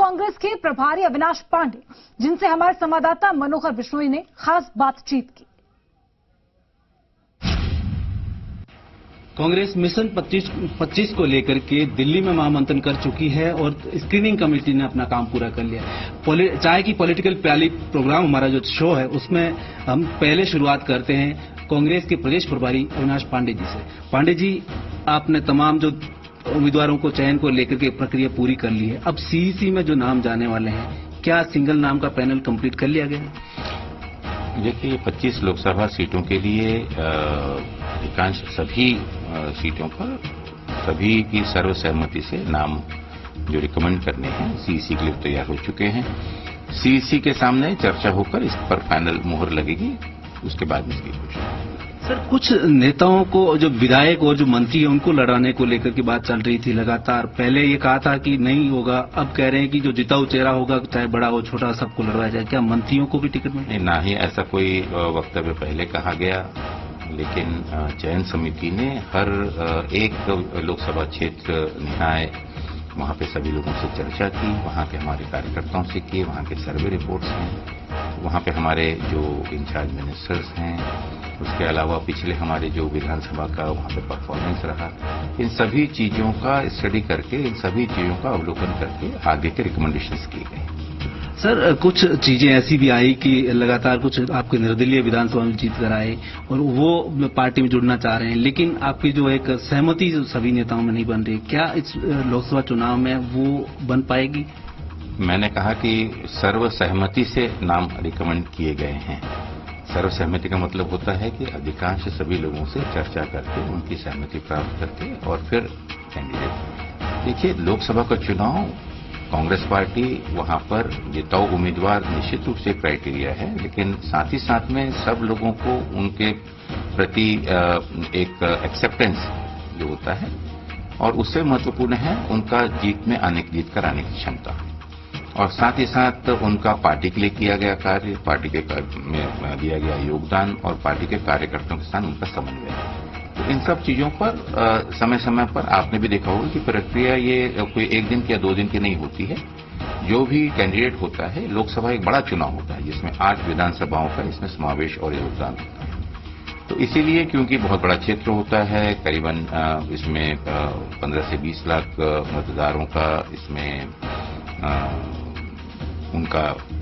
कांग्रेस के प्रभारी अविनाश पांडे, जिनसे हमारे संवाददाता मनोहर बिश्नोई ने खास बातचीत की। कांग्रेस मिशन 25 को लेकर के दिल्ली में महामंथन कर चुकी है और स्क्रीनिंग कमेटी ने अपना काम पूरा कर लिया। चाय की पॉलिटिकल प्याली प्रोग्राम हमारा जो शो है, उसमें हम पहले शुरुआत करते हैं कांग्रेस के प्रदेश प्रभारी अविनाश पांडे जी से। पांडे जी, आपने तमाम जो उम्मीदवारों को चयन को लेकर के प्रक्रिया पूरी कर ली है। अब सीईसी में जो नाम जाने वाले हैं, क्या सिंगल नाम का पैनल कंप्लीट कर लिया गया है? देखिए, 25 लोकसभा सीटों के लिए अधिकांश सभी सीटों पर सभी की सर्वसहमति से नाम जो रिकमेंड करने हैं सीईसी के लिए तैयार हो चुके हैं। सीईसी के सामने चर्चा होकर इस पर फाइनल मुहर लगेगी, उसके बाद इसकी घोषणा। सर, कुछ नेताओं को, जो विधायक और जो मंत्री है, उनको लड़ाने को लेकर की बात चल रही थी लगातार। पहले ये कहा था कि नहीं होगा, अब कह रहे हैं कि जो जिताऊ चेहरा होगा, चाहे बड़ा हो छोटा, सबको लड़वाया जाए। क्या मंत्रियों को भी टिकट मिले? ना ही ऐसा कोई वक्तव्य पहले कहा गया, लेकिन चयन समिति ने हर एक लोकसभा क्षेत्र निहाय वहां पे सभी लोगों से चर्चा की, वहां के हमारे कार्यकर्ताओं से की, वहां के सर्वे रिपोर्ट्स हैं, वहां पे हमारे जो इंचार्ज मिनिस्टर्स हैं, उसके अलावा पिछले हमारे जो विधानसभा का वहां पे परफॉर्मेंस रहा, इन सभी चीजों का स्टडी करके, इन सभी चीजों का अवलोकन करके आगे के रिकमेंडेशंस किए गए। सर, कुछ चीजें ऐसी भी आई कि लगातार कुछ आपके निर्दलीय विधानसभा में जीत कर आए और वो पार्टी में जुड़ना चाह रहे हैं, लेकिन आपकी जो एक सहमति जो सभी नेताओं में नहीं बन रही, क्या इस लोकसभा चुनाव में वो बन पाएगी? मैंने कहा कि सर्वसहमति से नाम रिकमेंड किए गए हैं। सर्वसहमति का मतलब होता है कि अधिकांश सभी लोगों से चर्चा करके, उनकी सहमति प्राप्त करके और फिर कैंडिडेट। देखिए, लोकसभा का चुनाव, कांग्रेस पार्टी वहां पर जिताऊ उम्मीदवार निश्चित रूप से क्राइटेरिया है, लेकिन साथ ही साथ में सब लोगों को उनके प्रति एक एक्सेप्टेंस जो होता है, और उससे महत्वपूर्ण है उनका जीत कर आने की क्षमता, और साथ ही साथ उनका पार्टी के लिए किया गया कार्य, पार्टी के में दिया गया योगदान और पार्टी के कार्यकर्ताओं के साथ उनका समन्वय। तो इन सब चीजों पर समय समय पर आपने भी देखा होगा कि प्रक्रिया ये कोई एक दिन या 2 दिन की नहीं होती है। जो भी कैंडिडेट होता है, लोकसभा एक बड़ा चुनाव होता है जिसमें 8 विधानसभाओं का इसमें समावेश और योगदान होता है। तो इसीलिए, क्योंकि बहुत बड़ा क्षेत्र होता है, करीबन इसमें 15 से 20 लाख मतदारों का इसमें उनका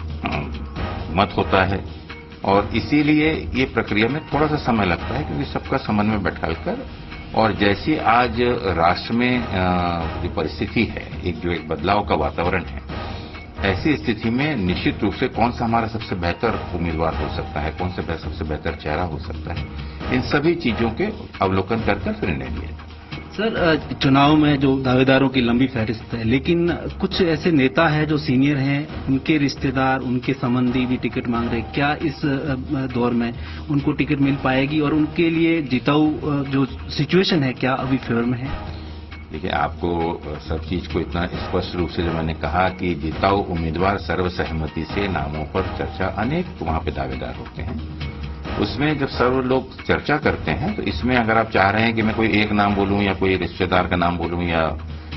मत होता है, और इसीलिए ये प्रक्रिया में थोड़ा सा समय लगता है, क्योंकि सबका समन्वय बैठाकर, और जैसे आज राष्ट्र में जो परिस्थिति है, एक बदलाव का वातावरण है, ऐसी स्थिति में निश्चित रूप से कौन सा हमारा सबसे बेहतर उम्मीदवार हो सकता है, कौन सा सबसे बेहतर चेहरा हो सकता है, इन सभी चीजों के अवलोकन कर फिर निर्णय लिया। सर, चुनाव में जो दावेदारों की लंबी फहरिस्त है, लेकिन कुछ ऐसे नेता हैं जो सीनियर हैं, उनके रिश्तेदार, उनके संबंधी भी टिकट मांग रहे हैं। क्या इस दौर में उनको टिकट मिल पाएगी, और उनके लिए जिताऊ जो सिचुएशन है, क्या अभी फेवर में है? देखिए, आपको सब चीज को इतना स्पष्ट रूप से जो मैंने कहा कि जिताऊ उम्मीदवार सर्वसहमति से नामों पर चर्चा, अनेक वहां पे दावेदार होते हैं, उसमें जब सर्व लोग चर्चा करते हैं, तो इसमें अगर आप चाह रहे हैं कि मैं कोई एक नाम बोलूं या कोई रिश्तेदार का नाम बोलूं या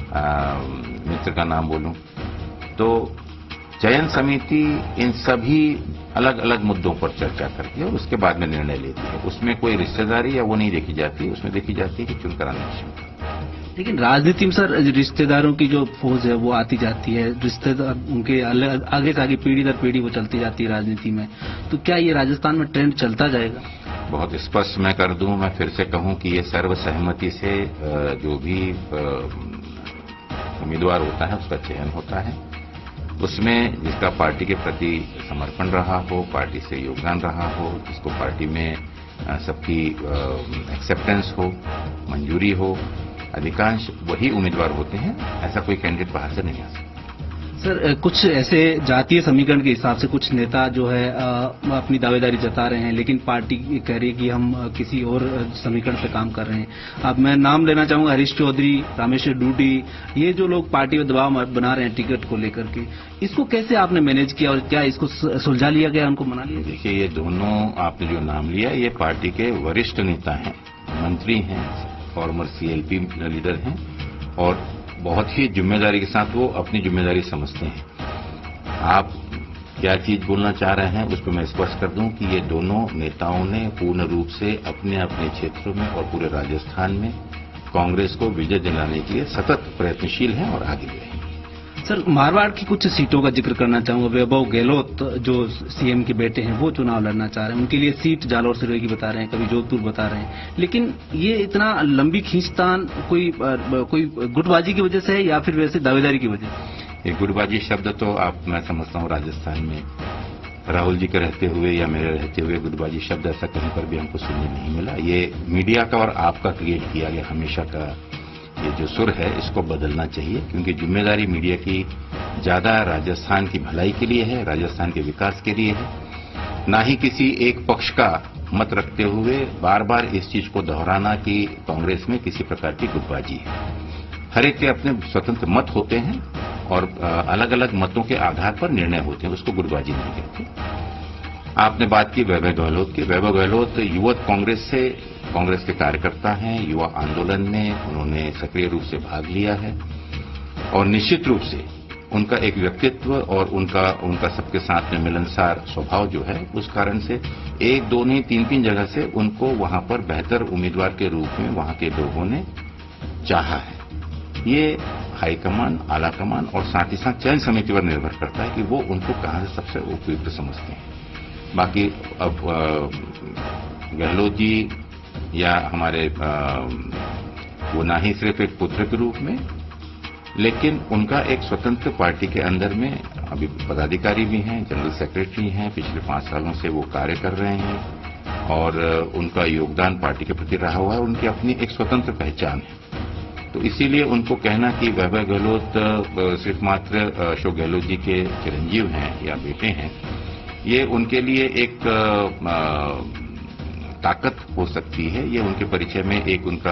मित्र का नाम बोलूं, तो चयन समिति इन सभी अलग अलग मुद्दों पर चर्चा करती है और उसके बाद में निर्णय लेती है। उसमें कोई रिश्तेदारी या वो नहीं देखी जाती, उसमें देखी जाती है कि चुनकर आने की क्षमता। लेकिन राजनीति में सर, रिश्तेदारों की जो फौज है वो आती जाती है, रिश्तेदार उनके आगे से आगे पीढ़ी दर पीढ़ी वो चलती जाती है राजनीति में, तो क्या ये राजस्थान में ट्रेंड चलता जाएगा? बहुत स्पष्ट मैं कर दूं, मैं फिर से कहूं कि ये सर्वसहमति से जो भी उम्मीदवार होता है उसका चयन होता है, उसमें जिसका पार्टी के प्रति समर्पण रहा हो, पार्टी से योगदान रहा हो, जिसको पार्टी में सबकी एक्सेप्टेंस हो, मंजूरी हो, अधिकांश वही उम्मीदवार होते हैं। ऐसा कोई कैंडिडेट बाहर से नहीं आ सकता। सर, कुछ ऐसे जातीय समीकरण के हिसाब से कुछ नेता जो है अपनी दावेदारी जता रहे हैं, लेकिन पार्टी कह रही है कि हम किसी और समीकरण पे काम कर रहे हैं। अब मैं नाम लेना चाहूंगा, हरीश चौधरी, रामेश्वर डूडी, ये जो लोग पार्टी में दबाव बना रहे हैं टिकट को लेकर के, इसको कैसे आपने मैनेज किया और क्या इसको सुलझा लिया गया, उनको मना लिया? देखिए, ये दोनों आपने जो नाम लिया, ये पार्टी के वरिष्ठ नेता हैं, मंत्री हैं, फॉर्मर CLP लीडर हैं, और बहुत ही जिम्मेदारी के साथ वो अपनी जिम्मेदारी समझते हैं। आप क्या चीज बोलना चाह रहे हैं उस पर मैं स्पष्ट कर दूं कि ये दोनों नेताओं ने पूर्ण रूप से अपने अपने क्षेत्रों में और पूरे राजस्थान में कांग्रेस को विजय दिलाने के लिए सतत प्रयत्नशील हैं और आगे भी रहेंगे। सर, मारवाड़ की कुछ सीटों का जिक्र करना चाहूंगा। वैभव गहलोत जो सीएम के बेटे हैं वो चुनाव लड़ना चाह रहे हैं। उनके लिए सीट जालौर से रहेगी बता रहे हैं, कभी जोधपुर बता रहे हैं। लेकिन ये इतना लंबी खींचतान कोई गुटबाजी की वजह से है या फिर वैसे दावेदारी की वजह से? ये गुटबाजी शब्द तो मैं समझता हूँ राजस्थान में राहुल जी के रहते हुए या मेरे रहते हुए गुटबाजी शब्द ऐसा कहीं पर भी हमको सुनने नहीं मिला। ये मीडिया का और आपका क्रिएट किया गया हमेशा का ये जो सुर है इसको बदलना चाहिए, क्योंकि जिम्मेदारी मीडिया की ज्यादा राजस्थान की भलाई के लिए है, राजस्थान के विकास के लिए है, ना ही किसी एक पक्ष का मत रखते हुए बार बार इस चीज को दोहराना कि कांग्रेस में किसी प्रकार की गुटबाजी है। हर एक के अपने स्वतंत्र मत होते हैं और अलग अलग मतों के आधार पर निर्णय होते हैं, उसको गुटबाजी नहीं कहते। आपने बात की वैभव गहलोत की। वैभव गहलोत युवक कांग्रेस के कार्यकर्ता हैं। युवा आंदोलन में उन्होंने सक्रिय रूप से भाग लिया है और निश्चित रूप से उनका एक व्यक्तित्व और उनका सबके साथ में मिलनसार स्वभाव जो है उस कारण से एक दो नहीं तीन जगह से उनको वहां पर बेहतर उम्मीदवार के रूप में वहां के लोगों ने चाहा है। ये हाईकमान, आलाकमान और साथ ही साथ चयन समिति पर निर्भर करता है कि वो उनको कहां से सबसे उपयुक्त समझते हैं। बाकी अब गहलोत जी या हमारे वो ना ही सिर्फ एक पुत्र के रूप में, लेकिन उनका एक स्वतंत्र पार्टी के अंदर में अभी पदाधिकारी भी हैं, जनरल सेक्रेटरी हैं, पिछले 5 सालों से वो कार्य कर रहे हैं और उनका योगदान पार्टी के प्रति रहा हुआ है। उनकी अपनी एक स्वतंत्र पहचान है। तो इसीलिए उनको कहना कि वैभव गहलोत सिर्फ मात्र अशोक गहलोत जी के चिरंजीव हैं या बेटे हैं, ये उनके लिए एक ताकत हो सकती है। ये उनके परिचय में एक उनका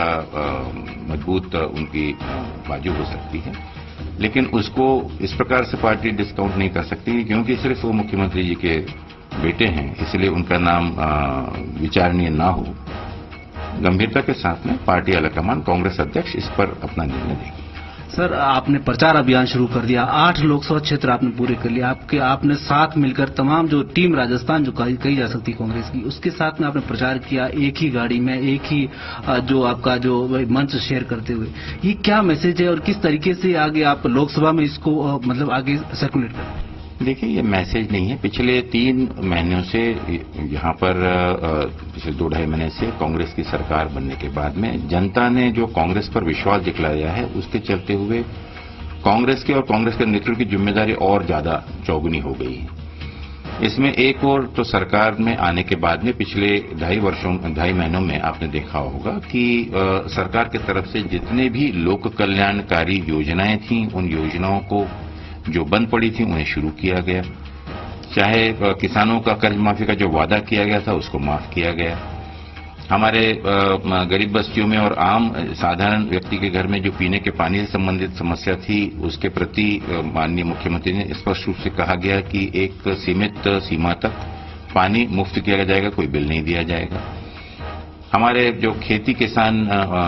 मजबूत उनकी बाजू हो सकती है, लेकिन उसको इस प्रकार से पार्टी डिस्काउंट नहीं कर सकती क्योंकि सिर्फ वो मुख्यमंत्री जी के बेटे हैं, इसलिए उनका नाम विचारणीय ना हो। गंभीरता के साथ में पार्टी आलाकमान, कांग्रेस अध्यक्ष इस पर अपना निर्णय देगी। सर, आपने प्रचार अभियान शुरू कर दिया, 8 लोकसभा क्षेत्र आपने पूरे कर लिया। आपने साथ मिलकर तमाम जो टीम राजस्थान जो कही जा सकती कांग्रेस की, उसके साथ में आपने प्रचार किया एक ही गाड़ी में, एक ही जो आपका जो मंच शेयर करते हुए। ये क्या मैसेज है और किस तरीके से आगे आप लोकसभा में इसको मतलब आगे सर्कुलेट करते हैं? देखिए, ये मैसेज नहीं है। पिछले 3 महीनों से यहाँ पर पिछले 2-2.5 महीने से कांग्रेस की सरकार बनने के बाद में जनता ने जो कांग्रेस पर विश्वास दिखलाया है, उसके चलते हुए कांग्रेस के और कांग्रेस के नेतृत्व की जिम्मेदारी और ज्यादा चौगुनी हो गई है। इसमें एक और तो सरकार में आने के बाद में पिछले 2.5 महीनों में आपने देखा होगा कि सरकार की तरफ से जितने भी लोक कल्याणकारी योजनाएं थीं, उन योजनाओं को जो बंद पड़ी थी उन्हें शुरू किया गया। चाहे किसानों का कर्ज माफी का जो वादा किया गया था उसको माफ किया गया। हमारे गरीब बस्तियों में और आम साधारण व्यक्ति के घर में जो पीने के पानी से संबंधित समस्या थी, उसके प्रति माननीय मुख्यमंत्री ने स्पष्ट रूप से कहा गया कि एक सीमित सीमा तक पानी मुफ्त किया जाएगा, कोई बिल नहीं दिया जाएगा। हमारे जो खेती किसान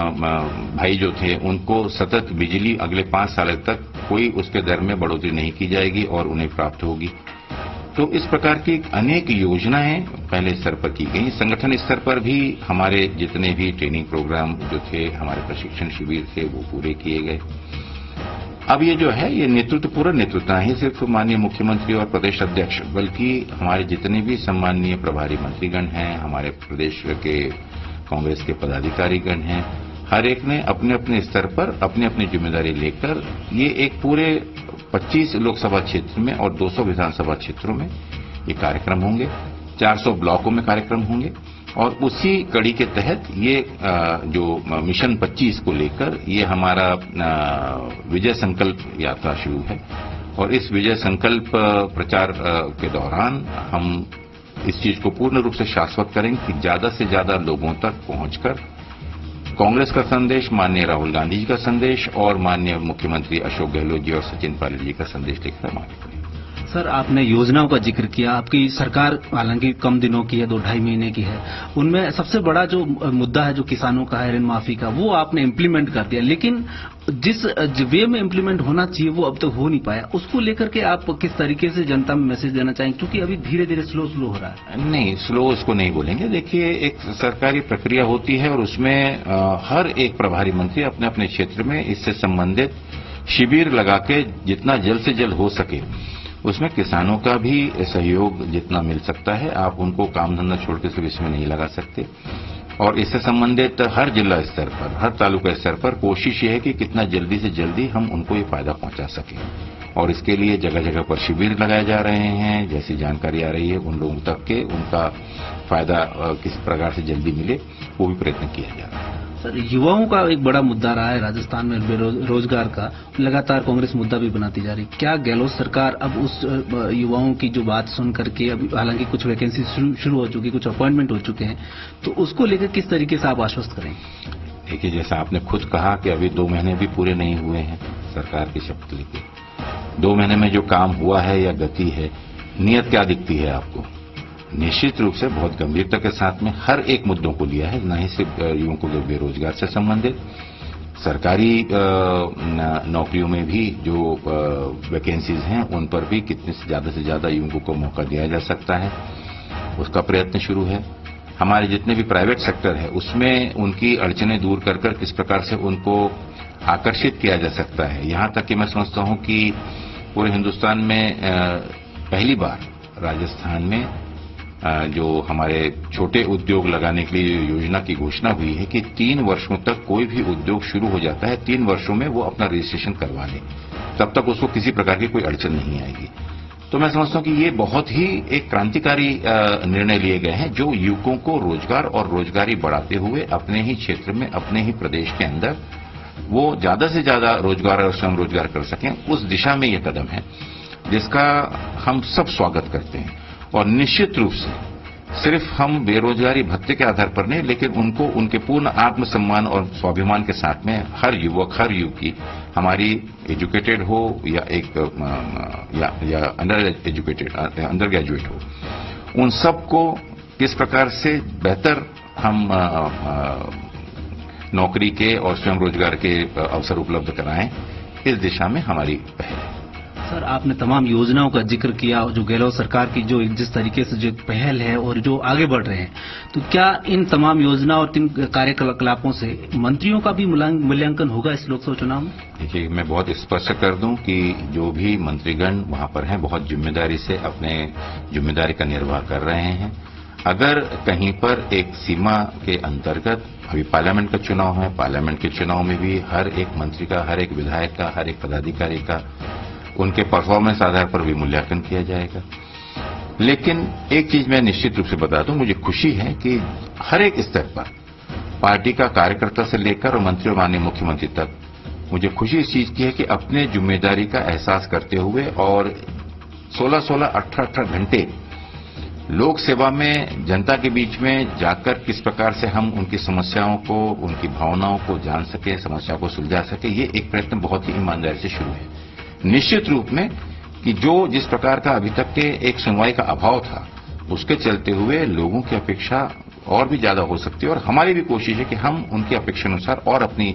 भाई जो थे, उनको सतत बिजली अगले 5 साल तक कोई उसके दर में बढ़ोतरी नहीं की जाएगी और उन्हें प्राप्त होगी। तो इस प्रकार की अनेक योजनाएं पहले स्तर पर की गई। संगठन स्तर पर भी हमारे जितने भी ट्रेनिंग प्रोग्राम जो थे, हमारे प्रशिक्षण शिविर थे, वो पूरे किए गए। अब ये जो है, ये नेतृत्व, पूरा नेतृत्व नहीं सिर्फ माननीय मुख्यमंत्री और प्रदेश अध्यक्ष, बल्कि हमारे जितने भी सम्माननीय प्रभारी मंत्रीगण हैं, हमारे प्रदेश के कांग्रेस के पदाधिकारीगण हैं, हर एक ने अपने अपने स्तर पर अपनी अपनी जिम्मेदारी लेकर ये एक पूरे 25 लोकसभा क्षेत्र में और 200 विधानसभा क्षेत्रों में ये कार्यक्रम होंगे। 400 ब्लॉकों में कार्यक्रम होंगे और उसी कड़ी के तहत ये जो मिशन 25 को लेकर ये हमारा विजय संकल्प यात्रा शुरू है। और इस विजय संकल्प प्रचार के दौरान हम इस चीज को पूर्ण रूप से शाश्वत करेंगे कि ज्यादा से ज्यादा लोगों तक पहुंचकर कांग्रेस का संदेश, माननीय राहुल गांधी जी का संदेश और माननीय मुख्यमंत्री अशोक गहलोत जी और सचिन पायलट जी का संदेश लेकर हम आगे बढ़ेंगे। सर, आपने योजनाओं का जिक्र किया। आपकी सरकार हालांकि कम दिनों की है, 2-2.5 महीने की है। उनमें सबसे बड़ा जो मुद्दा है, जो किसानों का है, ऋण माफी का, वो आपने इम्प्लीमेंट कर दिया। लेकिन जिस वे में इम्प्लीमेंट होना चाहिए वो अब तक हो नहीं पाया। उसको लेकर के आप किस तरीके से जनता में मैसेज देना चाहेंगे, क्योंकि अभी धीरे धीरे स्लो हो रहा है? नहीं, स्लो इसको नहीं बोलेंगे। देखिए, एक सरकारी प्रक्रिया होती है और उसमें हर एक प्रभारी मंत्री अपने अपने क्षेत्र में इससे संबंधित शिविर लगा के जितना जल्द से जल्द हो सके उसमें किसानों का भी सहयोग जितना मिल सकता है, आप उनको काम धंधा छोड़ के सिर्फ इसमें नहीं लगा सकते। और इससे संबंधित हर जिला स्तर पर, हर तालुका स्तर पर कोशिश ये है कि कितना जल्दी से जल्दी हम उनको ये फायदा पहुंचा सकें। और इसके लिए जगह जगह पर शिविर लगाए जा रहे हैं। जैसी जानकारी आ रही है उन लोगों तक के उनका फायदा किस प्रकार से जल्दी मिले, वो भी प्रयत्न किया जा रहा है। सर, युवाओं का एक बड़ा मुद्दा रहा है राजस्थान में, बेरोजगार का लगातार कांग्रेस मुद्दा भी बनाती जा रही। क्या गहलोत सरकार अब उस युवाओं की जो बात सुन करके, अभी हालांकि कुछ वैकेंसी शुरू हो चुकी, कुछ अपॉइंटमेंट हो चुके हैं, तो उसको लेकर किस तरीके से आप आश्वस्त करेंगे? देखिए, जैसा आपने खुद कहा कि अभी 2 महीने भी पूरे नहीं हुए हैं सरकार की शपथ लेके। 2 महीने में जो काम हुआ है या गति है, नीयत क्या दिखती है आपको? निश्चित रूप से बहुत गंभीरता के साथ में हर एक मुद्दों को लिया है, न ही सिर्फ युवकों के बेरोजगार से संबंधित, सरकारी नौकरियों में भी जो वैकेंसीज हैं उन पर भी कितने से ज्यादा युवकों को मौका दिया जा सकता है, उसका प्रयत्न शुरू है। हमारे जितने भी प्राइवेट सेक्टर है उसमें उनकी अड़चनें दूर कर किस प्रकार से उनको आकर्षित किया जा सकता है। यहां तक कि मैं समझता हूं कि पूरे हिंदुस्तान में पहली बार राजस्थान में जो हमारे छोटे उद्योग लगाने के लिए योजना की घोषणा हुई है कि 3 वर्षों तक कोई भी उद्योग शुरू हो जाता है, 3 वर्षों में वो अपना रजिस्ट्रेशन करवा ले, तब तक उसको किसी प्रकार की कोई अड़चन नहीं आएगी। तो मैं समझता हूं कि ये बहुत ही एक क्रांतिकारी निर्णय लिए गए हैं जो युवकों को रोजगार और रोजगारी बढ़ाते हुए अपने ही क्षेत्र में, अपने ही प्रदेश के अंदर वो ज्यादा से ज्यादा रोजगार और स्वयं रोजगार कर सकें। उस दिशा में ये कदम है जिसका हम सब स्वागत करते हैं। और निश्चित रूप से सिर्फ हम बेरोजगारी भत्ते के आधार पर नहीं, लेकिन उनको उनके पूर्ण आत्मसम्मान और स्वाभिमान के साथ में हर युवक, हर युवकी, हमारी एजुकेटेड हो या अंडर एजुकेटेड, अंडर ग्रेजुएट हो, उन सबको किस प्रकार से बेहतर हम नौकरी के और स्वयं रोजगार के अवसर उपलब्ध कराएं, इस दिशा में हमारी पहल है। सर, आपने तमाम योजनाओं का जिक्र किया, जो गहलोत सरकार की जो जिस तरीके से जो पहल है और जो आगे बढ़ रहे हैं, तो क्या इन तमाम योजना और 3 कार्यकलापों से मंत्रियों का भी मूल्यांकन होगा इस लोकसभा चुनाव में? देखिए, मैं बहुत स्पष्ट कर दूं कि जो भी मंत्रीगण वहां पर हैं बहुत जिम्मेदारी से अपने जिम्मेदारी का निर्वाह कर रहे हैं। अगर कहीं पर एक सीमा के अंतर्गत, अभी पार्लियामेंट का चुनाव है, पार्लियामेंट के चुनाव में भी हर एक मंत्री का, हर एक विधायक का, हर एक पदाधिकारी का उनके परफॉर्मेंस आधार पर भी मूल्यांकन किया जाएगा। लेकिन एक चीज मैं निश्चित रूप से बता दूं, मुझे खुशी है कि हर एक स्तर पर पार्टी का कार्यकर्ता से लेकर और मंत्री और माननीय मुख्यमंत्री तक मुझे खुशी इस चीज की है कि अपने जिम्मेदारी का एहसास करते हुए और 16-16, 18-18 घंटे लोक सेवा में जनता के बीच में जाकर किस प्रकार से हम उनकी समस्याओं को, उनकी भावनाओं को जान सके, समस्याओं को सुलझा सके, ये एक प्रयत्न बहुत ही ईमानदारी से शुरू है। निश्चित रूप में कि जो जिस प्रकार का अभी तक के एक सुनवाई का अभाव था, उसके चलते हुए लोगों की अपेक्षा और भी ज्यादा हो सकती है और हमारी भी कोशिश है कि हम उनकी अपेक्षा अनुसार और अपनी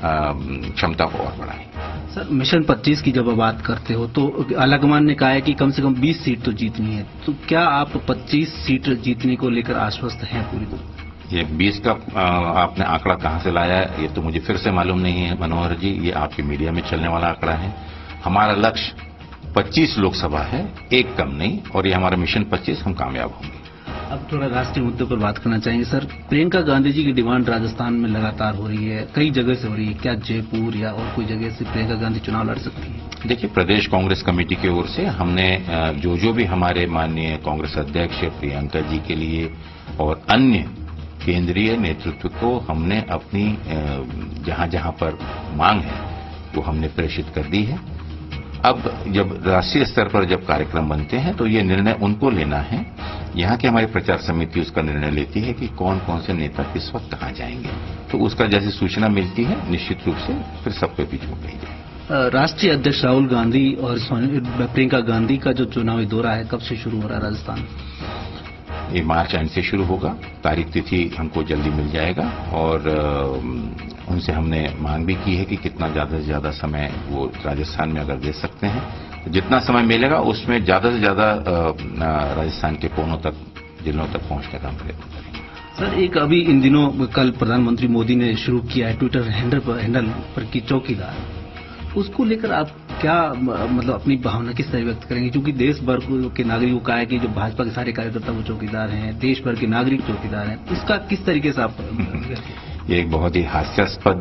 क्षमता को और बढ़ाएं। सर, मिशन 25 की जब आप बात करते हो तो आलाकमान ने कहा है कि कम से कम 20 सीट तो जीतनी है, तो क्या आप 25 सीट जीतने को लेकर आश्वस्त हैं पूरी तरह? ये 20 का आपने आंकड़ा कहां से लाया है ये तो मुझे फिर से मालूम नहीं है मनोहर जी, ये आपके मीडिया में चलने वाला आंकड़ा है। हमारा लक्ष्य 25 लोकसभा है, एक कम नहीं, और ये हमारा मिशन 25, हम कामयाब होंगे। अब थोड़ा राष्ट्रीय मुद्दों पर बात करना चाहेंगे सर। प्रियंका गांधी जी की डिमांड राजस्थान में लगातार हो रही है, कई जगह से हो रही है, क्या जयपुर या और कोई जगह से प्रियंका गांधी चुनाव लड़ सकती है? देखिए, प्रदेश कांग्रेस कमेटी की ओर से हमने जो भी हमारे माननीय कांग्रेस अध्यक्ष प्रियंका जी के लिए और अन्य केंद्रीय नेतृत्व को हमने अपनी जहां जहां पर मांग है वो हमने प्रेषित कर दी है। अब जब राष्ट्रीय स्तर पर जब कार्यक्रम बनते हैं तो ये निर्णय उनको लेना है। यहाँ की हमारी प्रचार समिति उसका निर्णय लेती है कि कौन कौन से नेता किस वक्त कहाँ जाएंगे, तो उसका जैसी सूचना मिलती है निश्चित रूप से फिर सबके बीच में कही जाएगी। राष्ट्रीय अध्यक्ष राहुल गांधी और प्रियंका गांधी का जो चुनावी दौरा है कब से शुरू हो रहा है राजस्थान? ये मार्च एंड से शुरू होगा। तारीख तिथि हमको जल्दी मिल जाएगा और उनसे हमने मांग भी की है कि कितना ज्यादा से ज्यादा समय वो राजस्थान में अगर दे सकते हैं तो जितना समय मिलेगा उसमें ज्यादा से ज्यादा राजस्थान के कोनों तक, जिलों तक पहुंचने का प्रयत्न करेंगे। सर, एक अभी इन दिनों कल प्रधानमंत्री मोदी ने शुरू किया है ट्विटर हैंडल पर की चौकीदार, उसको लेकर आप क्या मतलब अपनी भावना किस तरह व्यक्त करेंगे? क्योंकि देश भर के नागरिकों का है कि जो भाजपा के सारे कार्यकर्ता वो चौकीदार हैं, देश भर के नागरिक चौकीदार हैं, इसका किस तरीके से आप? ये एक बहुत ही हास्यास्पद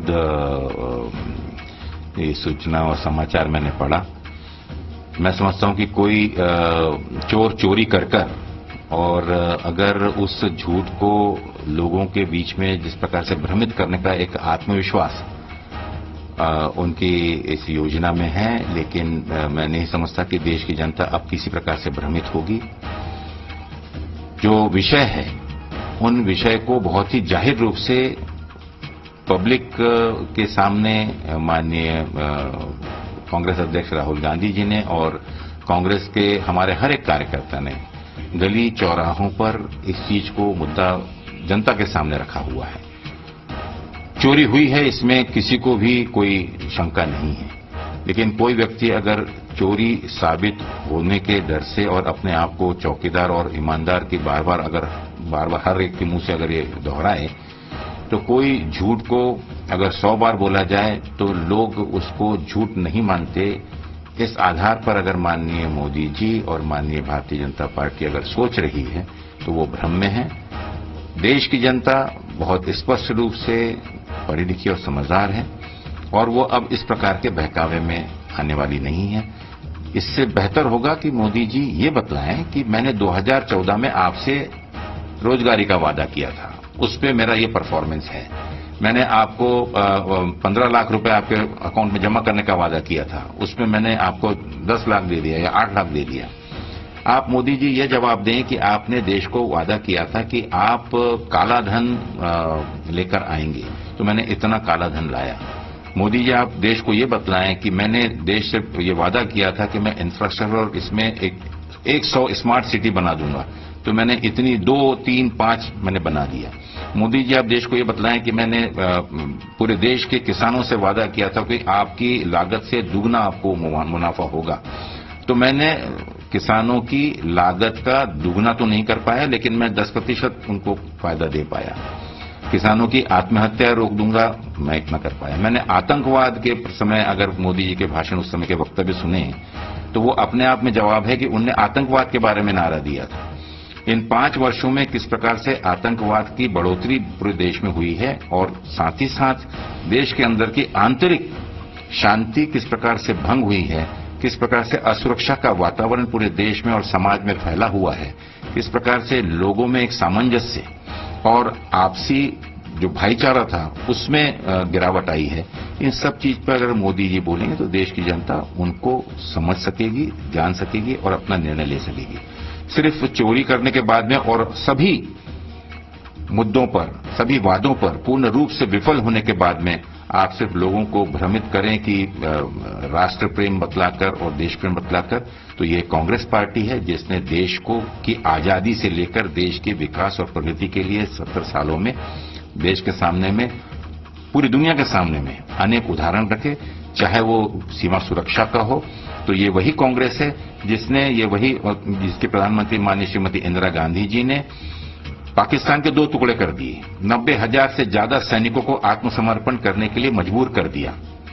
सूचना और समाचार मैंने पढ़ा। मैं समझता हूं कि कोई चोर चोरी कर और अगर उस झूठ को लोगों के बीच में जिस प्रकार से भ्रमित करने का एक आत्मविश्वास उनकी इस योजना में है, लेकिन मैं नहीं समझता कि देश की जनता अब किसी प्रकार से भ्रमित होगी। जो विषय है उन विषय को बहुत ही जाहिर रूप से पब्लिक के सामने माननीय कांग्रेस अध्यक्ष राहुल गांधी जी ने और कांग्रेस के हमारे हर एक कार्यकर्ता ने गली चौराहों पर इस चीज को मुद्दा जनता के सामने रखा हुआ है। चोरी हुई है, इसमें किसी को भी कोई शंका नहीं है, लेकिन कोई व्यक्ति अगर चोरी साबित होने के डर से और अपने आप को चौकीदार और ईमानदार की बार बार हर एक के मुंह से अगर ये दोहराए, तो कोई झूठ को अगर 100 बार बोला जाए तो लोग उसको झूठ नहीं मानते। इस आधार पर अगर माननीय मोदी जी और माननीय भारतीय जनता पार्टी अगर सोच रही है तो वो भ्रम में है। देश की जनता बहुत स्पष्ट रूप से पढ़ी लिखी और समझदार है और वो अब इस प्रकार के बहकावे में आने वाली नहीं है। इससे बेहतर होगा कि मोदी जी ये बतलाएं कि मैंने 2014 में आपसे रोजगारी का वादा किया था, उस पे मेरा ये परफॉर्मेंस है। मैंने आपको 15 लाख रुपए आपके अकाउंट में जमा करने का वादा किया था, उसमें मैंने आपको 10 लाख दे दिया या 8 लाख दे दिया। आप मोदी जी ये जवाब दें कि आपने देश को वादा किया था कि आप काला धन लेकर आएंगे, तो मैंने इतना काला धन लाया। मोदी जी आप देश को ये बतलाएं कि मैंने देश से ये वादा किया था कि मैं इंफ्रास्ट्रक्चर और इसमें 100 स्मार्ट सिटी बना दूंगा, तो मैंने इतनी 2, 3, 5 मैंने बना दिया। मोदी जी आप देश को ये बतलाएं कि मैंने पूरे देश के किसानों से वादा किया था कि आपकी लागत से दुगना आपको मुनाफा होगा, तो मैंने किसानों की लागत का दुगना तो नहीं कर पाया, लेकिन मैं 10% उनको फायदा दे पाया। किसानों की आत्महत्या रोक दूंगा, मैं इतना कर पाया। मैंने आतंकवाद के समय अगर मोदी जी के भाषण उस समय के वक्तव्य सुने तो वो अपने आप में जवाब है कि उनने आतंकवाद के बारे में नारा दिया था। इन 5 वर्षों में किस प्रकार से आतंकवाद की बढ़ोतरी पूरे देश में हुई है और साथ ही साथ देश के अंदर की आंतरिक शांति किस प्रकार से भंग हुई है, किस प्रकार से असुरक्षा का वातावरण पूरे देश में और समाज में फैला हुआ है, किस प्रकार से लोगों में एक सामंजस्य और आपसी जो भाईचारा था उसमें गिरावट आई है। इन सब चीज पर अगर मोदी जी बोलेंगे तो देश की जनता उनको समझ सकेगी, जान सकेगी और अपना निर्णय ले सकेगी। सिर्फ चोरी करने के बाद में और सभी मुद्दों पर, सभी वादों पर पूर्ण रूप से विफल होने के बाद में आप सिर्फ लोगों को भ्रमित करें कि राष्ट्र प्रेम बतलाकर और देश प्रेम बतलाकर, तो ये कांग्रेस पार्टी है जिसने देश को की आजादी से लेकर देश के विकास और प्रगति के लिए 70 सालों में देश के सामने में, पूरी दुनिया के सामने में अनेक उदाहरण रखे। चाहे वो सीमा सुरक्षा का हो तो ये वही कांग्रेस है जिसके प्रधानमंत्री माननीय श्रीमती इंदिरा गांधी जी ने पाकिस्तान के 2 टुकड़े कर दिए, 90,000 से ज्यादा सैनिकों को आत्मसमर्पण करने के लिए मजबूर कर दिया।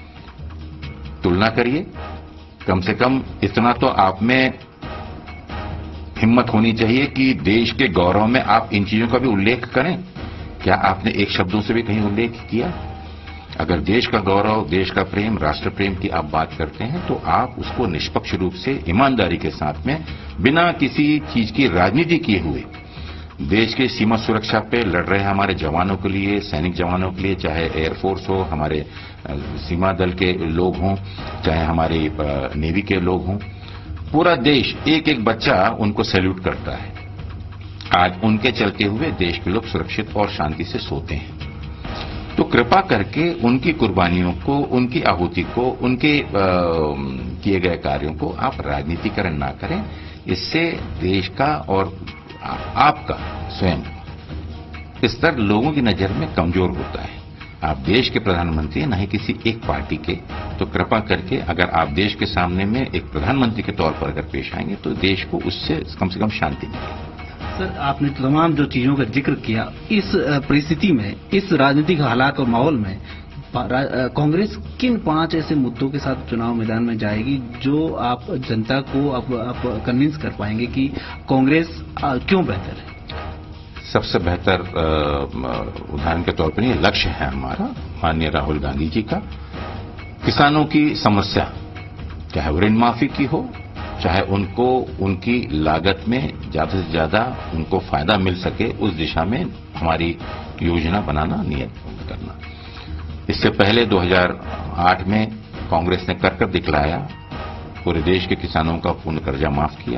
तुलना करिए, कम से कम इतना तो आप में हिम्मत होनी चाहिए कि देश के गौरव में आप इन चीजों का भी उल्लेख करें। क्या आपने एक शब्दों से भी कहीं उल्लेख किया? अगर देश का गौरव, देश का प्रेम, राष्ट्र प्रेम की आप बात करते हैं तो आप उसको निष्पक्ष रूप से ईमानदारी के साथ में बिना किसी चीज की राजनीति किए हुए देश के सीमा सुरक्षा पे लड़ रहे हमारे जवानों के लिए, सैनिक जवानों के लिए, चाहे एयरफोर्स हो, हमारे सीमा दल के लोग हों, चाहे हमारे नेवी के लोग हों, पूरा देश, एक एक बच्चा उनको सैल्यूट करता है। आज उनके चलते हुए देश के लोग सुरक्षित और शांति से सोते हैं। तो कृपा करके उनकी कुर्बानियों को, उनकी आहुति को, उनके किए गए कार्यों को आप राजनीतिकरण ना करें। इससे देश का और आपका स्वयं स्तर लोगों की नजर में कमजोर होता है। आप देश के प्रधानमंत्री हैं, न ही किसी एक पार्टी के। तो कृपा करके अगर आप देश के सामने में एक प्रधानमंत्री के तौर पर अगर पेश आएंगे तो देश को उससे कम से कम शांति मिलेगी। सर, आपने तमाम जो चीजों का जिक्र किया, इस परिस्थिति में, इस राजनीतिक हालात और माहौल में कांग्रेस किन 5 ऐसे मुद्दों के साथ चुनाव मैदान में जाएगी जो आप जनता को आप कन्विंस कर पाएंगे कि कांग्रेस क्यों बेहतर है? सबसे बेहतर उदाहरण के तौर पर ये लक्ष्य है हमारा माननीय राहुल गांधी जी का। किसानों की समस्या, चाहे वो ऋण माफी की हो, चाहे उनको उनकी लागत में ज्यादा से ज्यादा उनको फायदा मिल सके, उस दिशा में हमारी योजना बनाना, नियत करना। इससे पहले 2008 में कांग्रेस ने कर दिखलाया, पूरे देश के किसानों का पूर्ण कर्जा माफ किया।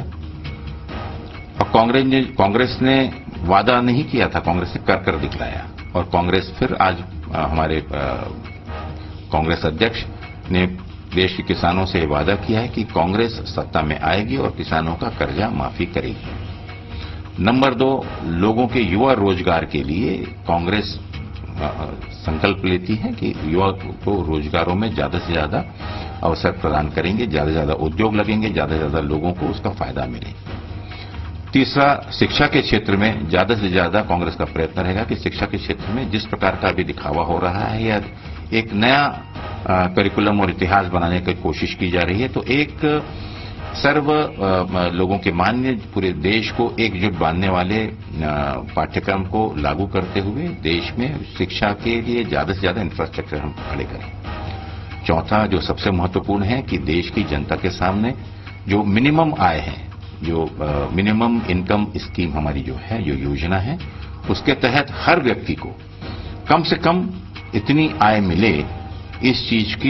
और कांग्रेस ने वादा नहीं किया था, कांग्रेस ने कर दिखलाया। और कांग्रेस फिर आज हमारे कांग्रेस अध्यक्ष ने देश के किसानों से वादा किया है कि कांग्रेस सत्ता में आएगी और किसानों का कर्जा माफी करेगी। नंबर 2, लोगों के युवा रोजगार के लिए कांग्रेस संकल्प लेती है कि युवा को रोजगारों में ज्यादा से ज्यादा अवसर प्रदान करेंगे, ज्यादा से ज्यादा उद्योग लगेंगे, ज्यादा से ज्यादा लोगों को उसका फायदा मिले। तीसरा, शिक्षा के क्षेत्र में ज्यादा से ज्यादा कांग्रेस का प्रयत्न रहेगा कि शिक्षा के क्षेत्र में जिस प्रकार का भी दिखावा हो रहा है या एक नया करिकुलम और इतिहास बनाने की कोशिश की जा रही है, तो एक सर्व लोगों के मान्य, पूरे देश को एकजुट बांधने वाले पाठ्यक्रम को लागू करते हुए देश में शिक्षा के लिए ज्यादा से ज्यादा इंफ्रास्ट्रक्चर हम खड़े करें। चौथा, जो सबसे महत्वपूर्ण है कि देश की जनता के सामने जो मिनिमम आय है, जो मिनिमम इनकम स्कीम हमारी जो है, जो योजना है, उसके तहत हर व्यक्ति को कम से कम इतनी आय मिले, इस चीज की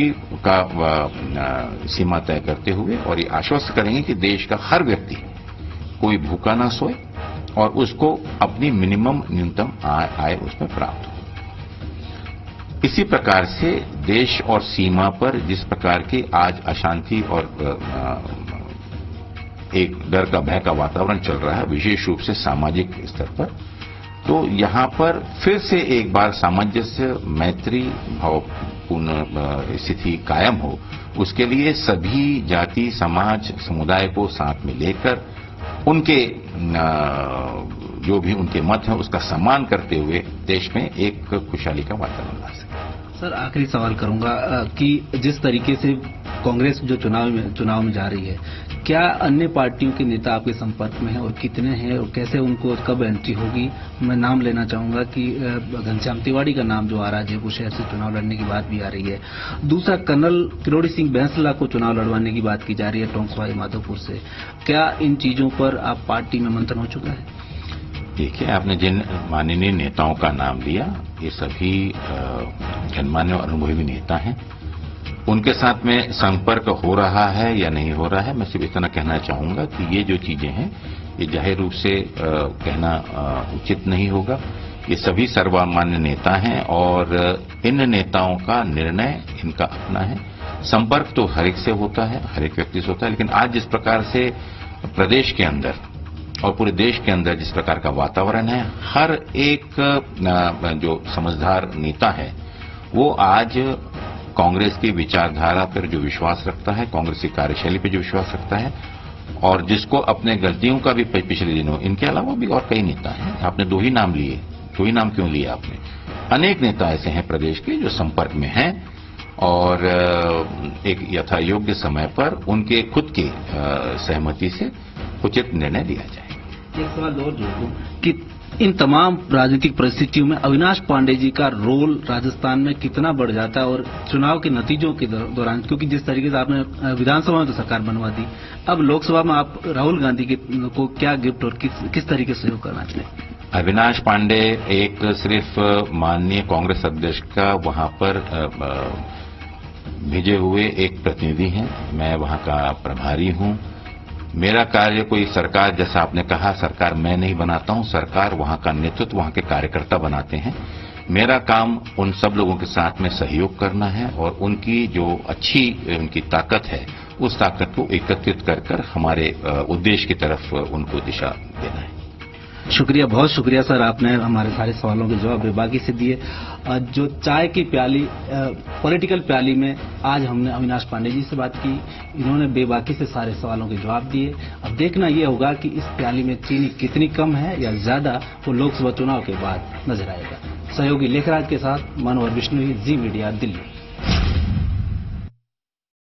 सीमा तय करते हुए और ये आश्वस्त करेंगे कि देश का हर व्यक्ति कोई भूखा ना सोए और उसको अपनी मिनिमम न्यूनतम आय उसमें प्राप्त हो। इसी प्रकार से देश और सीमा पर जिस प्रकार की आज अशांति और एक डर का, भय का वातावरण चल रहा है, विशेष रूप से सामाजिक स्तर पर, तो यहां पर फिर से एक बार सामंजस्य, मैत्री भावपूर्ण स्थिति कायम हो, उसके लिए सभी जाति, समाज, समुदाय को साथ में लेकर उनके जो भी उनके मत हैं उसका सम्मान करते हुए देश में एक खुशहाली का वातावरण ला सके। सर, आखिरी सवाल करूंगा कि जिस तरीके से कांग्रेस जो चुनाव में जा रही है, क्या अन्य पार्टियों के नेता आपके संपर्क में हैं और कितने हैं और कैसे उनको कब एंट्री होगी? मैं नाम लेना चाहूंगा कि घनश्याम तिवारी का नाम जो आ रहा है, जयपुर शहर से चुनाव लड़ने की बात भी आ रही है। दूसरा, कर्नल किरोड़ी सिंह बैंसला को चुनाव लड़वाने की बात की जा रही है टोंक माधोपुर से। क्या इन चीजों पर आप पार्टी में मंथन हो चुका है? देखिए, आपने जिन माननीय नेताओं का नाम लिया, ये सभी जनमान्य और अनुभवी नेता हैं। उनके साथ में संपर्क हो रहा है या नहीं हो रहा है, मैं सिर्फ इतना कहना चाहूंगा कि ये जो चीजें हैं, ये जाहिर रूप से कहना उचित नहीं होगा। ये सभी सर्वमान्य नेता हैं और इन नेताओं का निर्णय इनका अपना है। संपर्क तो हर एक से होता है, हर एक व्यक्ति से होता है, लेकिन आज जिस प्रकार से प्रदेश के अंदर और पूरे देश के अंदर जिस प्रकार का वातावरण है, हर एक जो समझदार नेता है वो आज कांग्रेस की विचारधारा पर जो विश्वास रखता है, कांग्रेस की कार्यशैली पर जो विश्वास रखता है, और जिसको अपने गलतियों का भी पिछले दिनों, इनके अलावा भी और कई नेता हैं, आपने 2 ही नाम लिए, 2 ही नाम क्यों लिए आपने? अनेक नेता ऐसे हैं प्रदेश के जो संपर्क में हैं और एक यथा योग्य समय पर उनके खुद की सहमति से उचित निर्णय लिया जाए। एक सवाल और जोड़ दूं कि इन तमाम राजनीतिक परिस्थितियों में अविनाश पांडे जी का रोल राजस्थान में कितना बढ़ जाता है और चुनाव के नतीजों के दौरान, क्योंकि जिस तरीके से आपने विधानसभा में तो सरकार बनवा दी, अब लोकसभा में आप राहुल गांधी को क्या गिफ्ट और किस तरीके से सहयोग करना चाहिए? अविनाश पांडे एक सिर्फ माननीय कांग्रेस अध्यक्ष का वहां पर भेजे हुए एक प्रतिनिधि हैं। मैं वहां का प्रभारी हूं। मेरा कार्य कोई सरकार, जैसा आपने कहा, सरकार मैं नहीं बनाता हूं, सरकार वहां का नेतृत्व, वहां के कार्यकर्ता बनाते हैं। मेरा काम उन सब लोगों के साथ में सहयोग करना है और उनकी जो अच्छी उनकी ताकत है उस ताकत को एकत्रित कर हमारे उद्देश्य की तरफ उनको दिशा देना है। शुक्रिया, बहुत शुक्रिया सर, आपने हमारे सारे सवालों के जवाब बेबाकी से दिए। जो चाय की प्याली पॉलिटिकल प्याली में आज हमने अविनाश पांडे जी से बात की, इन्होंने बेबाकी से सारे सवालों के जवाब दिए। अब देखना ये होगा कि इस प्याली में चीनी कितनी कम है या ज्यादा, वो लोकसभा चुनाव के बाद नजर आएगा। सहयोगी लेखराज के साथ मनोहर बिश्नोई, जी मीडिया, दिल्ली।